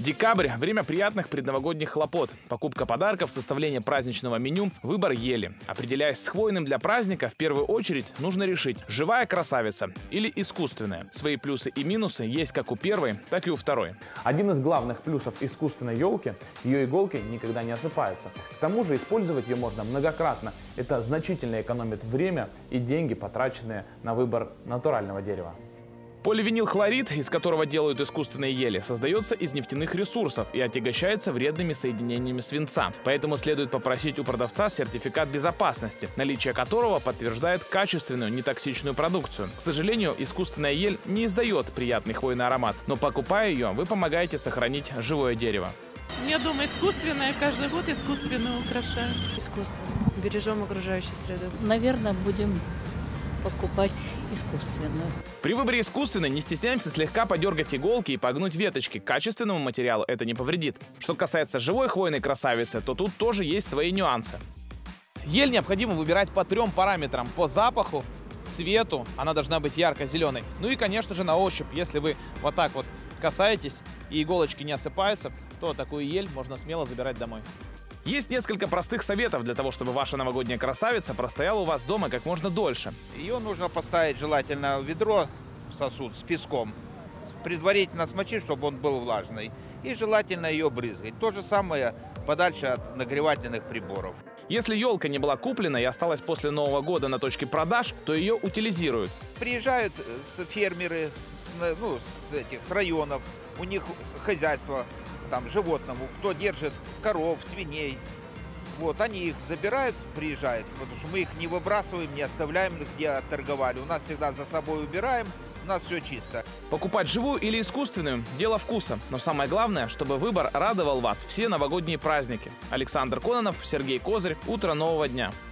Декабрь – время приятных предновогодних хлопот. Покупка подарков, составление праздничного меню, выбор ели. Определяясь с хвойным для праздника, в первую очередь нужно решить, живая красавица или искусственная. Свои плюсы и минусы есть как у первой, так и у второй. Один из главных плюсов искусственной елки – ее иголки никогда не осыпаются. К тому же использовать ее можно многократно. Это значительно экономит время и деньги, потраченные на выбор натурального дерева. Поливинилхлорид, из которого делают искусственные ели, создается из нефтяных ресурсов и отягощается вредными соединениями свинца. Поэтому следует попросить у продавца сертификат безопасности, наличие которого подтверждает качественную, нетоксичную продукцию. К сожалению, искусственная ель не издает приятный хвойный аромат, но покупая ее, вы помогаете сохранить живое дерево. Я думаю, искусственное, каждый год искусственно украшаем. Искусственно. Бережем окружающую среду. Наверное, будем покупать искусственную. При выборе искусственной не стесняемся слегка подергать иголки и погнуть веточки. Качественному материалу это не повредит. Что касается живой хвойной красавицы, то тут тоже есть свои нюансы. Ель необходимо выбирать по 3 параметрам: по запаху, цвету, она должна быть ярко-зеленой, ну и, конечно же, на ощупь. Если вы вот так вот касаетесь и иголочки не осыпаются, то такую ель можно смело забирать домой. Есть несколько простых советов для того, чтобы ваша новогодняя красавица простояла у вас дома как можно дольше. Ее нужно поставить желательно в ведро, в сосуд с песком, предварительно смочить, чтобы он был влажный, и желательно ее брызгать. То же самое подальше от нагревательных приборов. Если елка не была куплена и осталась после Нового года на точке продаж, то ее утилизируют. Приезжают фермеры с районов, у них хозяйство там животному, кто держит коров, свиней. Вот, они их забирают, приезжают, потому что мы их не выбрасываем, не оставляем, где торговали. У нас всегда за собой убираем, у нас все чисто. Покупать живую или искусственную – дело вкуса. Но самое главное, чтобы выбор радовал вас все новогодние праздники. Александр Кононов, Сергей Козырь. Утро нового дня.